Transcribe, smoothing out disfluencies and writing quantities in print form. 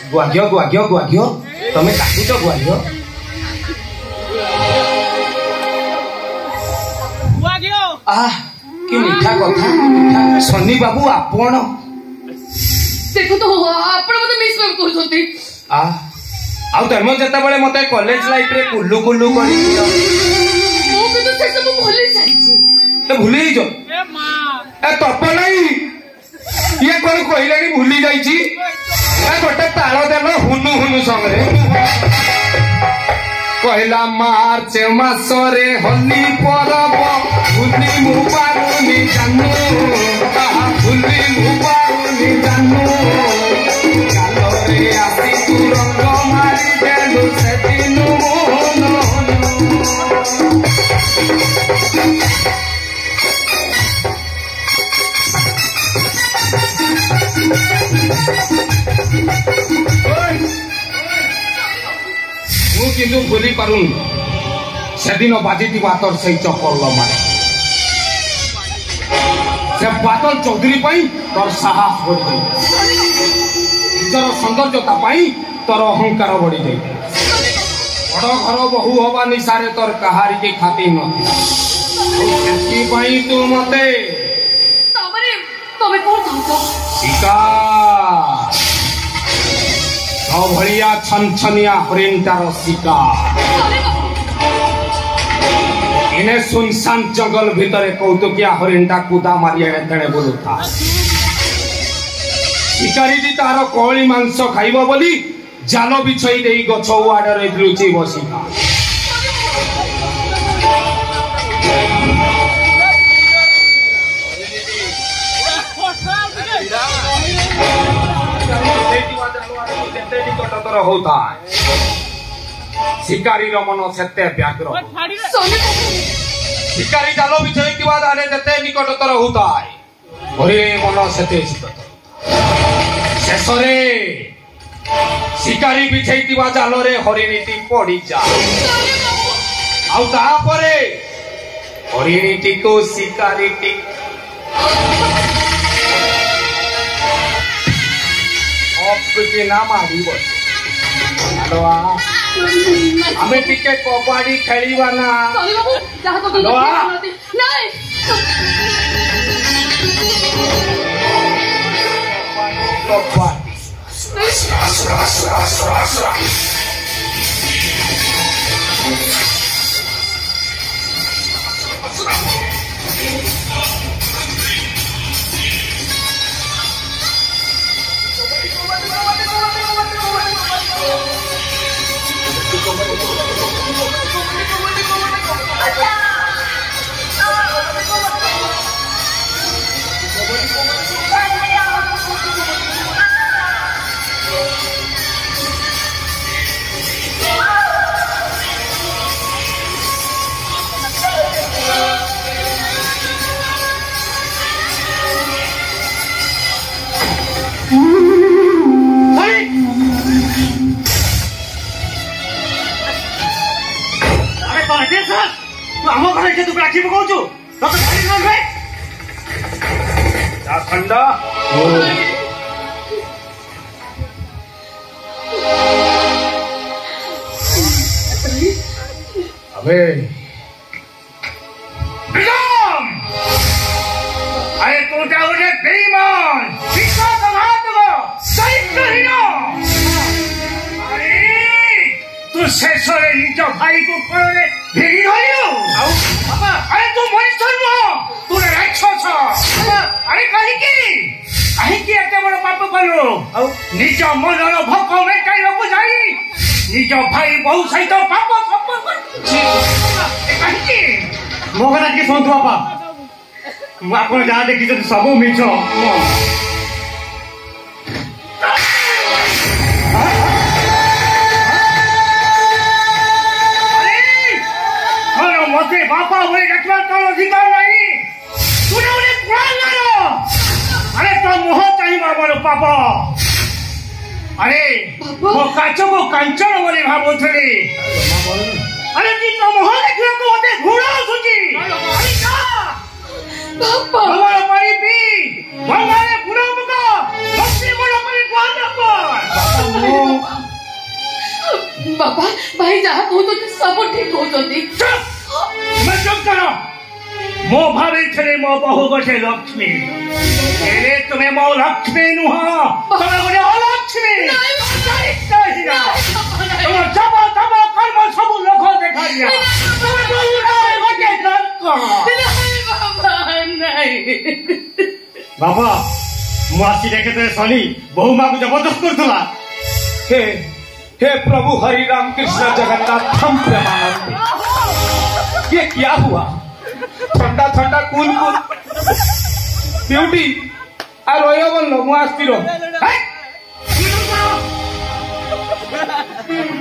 गुआघियो तमें काटुच गुआघियो कि मीठा कथा सन्नी बाबू आपण देखो तो आपण मते मिस करछोती आउ धर्म जता बेले मते कॉलेज लाइफ रे कुल्लू कुल्लू करी मो भी तो से सब भूली जाईची तो भूली जो ए मां ए तप नहीं ये कोन कहिलेनी भूली जाईची ए गोटे ताळ देलो हुनु हुनु संगे कहला मार्च मासरे होली परब भूली मु पारुनी जानू भूली मु पारुनी जानू कालो रे आसी तू रंग मारी देलु से दिनु किंतु भूली पारुन से दिन बाजी तोर से चक्कर मारे से बादल चौधरी तोर साहस बढ़ी जाए निजर सौंदर्यता तोर अहंकार बढ़ी जाए बड़ घर बहु हवा निशारे तोर कहारी के खाती नथी तू मते भलिया छनछनिया हरिणटार शिकार इने सुनसान जंगल भितर कौतुकिया हरिणटा कुदा मारी तेणे बोलुता शिकारी तार कौली मांस खाइब बोली जाल बिछई दे गछ उआडे लुचि बसिता होता शिकारी मन से व्याघ्र शिकारी जाल विजय जते निकटतर होता हरिण मन से शेष शिकारी बिछई जाल रे हरिणीटी पड़ी जाए आउे हरिणीटी को शिकारी ना मारी बस हमें टिके कबाड़ी खेलिबा ना अरे तू जाओगे बेईमान तू शेष निज भाई को भेगी अरे तू मनीष तू राक्षस अरे कहीं एते बड़ पाप कलु निज मनर भोक मेटाइबा जाई निज भाई बहु सहित पाप कहीं मो कथा टे शुणु बापा आप जहाँ देखी सब मिछ मत बापा बोले डाक्टर तो अधिकार नहीं तूने उन्हें कुरान मारो अरे तो मुह चाहिए बोलो पापा अरे वो काचो को कंचन बोले भावुली अरे ती तो मुह देखिए को होते घोड़ा सुची अरे का पापा हमारा पानी पी हमारे पूरा मुका भक्ति बोलो पानी को अंदर पर बाबा भाई जहाँ कहते सब ठीक कहते चुप करो मो भाभी थे मो बहु गोटे लक्ष्मी एरे तुम्हें मो लक्ष्मी नुह तुम्हें गोटे अलक्ष्मी तुम जब तब कर्म सब लोक देखा दिया बाबा मुआसी देखे तो शनि बहु माँ को जबरदस्त करथला हे हे प्रभु हरि राम कृष्ण जगन्नाथ हम प्रेमानंद ये क्या हुआ ठंडा ठंडा कूल कूल ब्यूटी আর ওই বললো মু আসছিল